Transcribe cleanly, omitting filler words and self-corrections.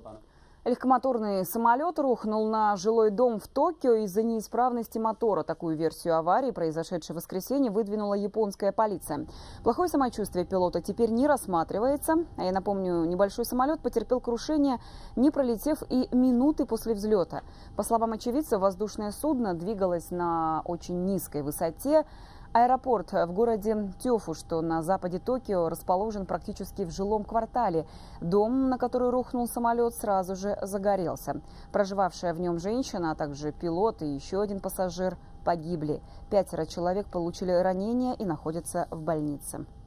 Легкомоторный самолет рухнул на жилой дом в Токио из-за неисправности мотора. Такую версию аварии, произошедшей в воскресенье, выдвинула японская полиция. Плохое самочувствие пилота теперь не рассматривается. А я напомню, небольшой самолет потерпел крушение, не пролетев и минуты после взлета. По словам очевидцев, воздушное судно двигалось на очень низкой высоте. Аэропорт в городе Тёфу, что на западе Токио, расположен практически в жилом квартале. Дом, на который рухнул самолет, сразу же загорелся. Проживавшая в нем женщина, а также пилот и еще один пассажир погибли. 5 человек получили ранения и находятся в больнице.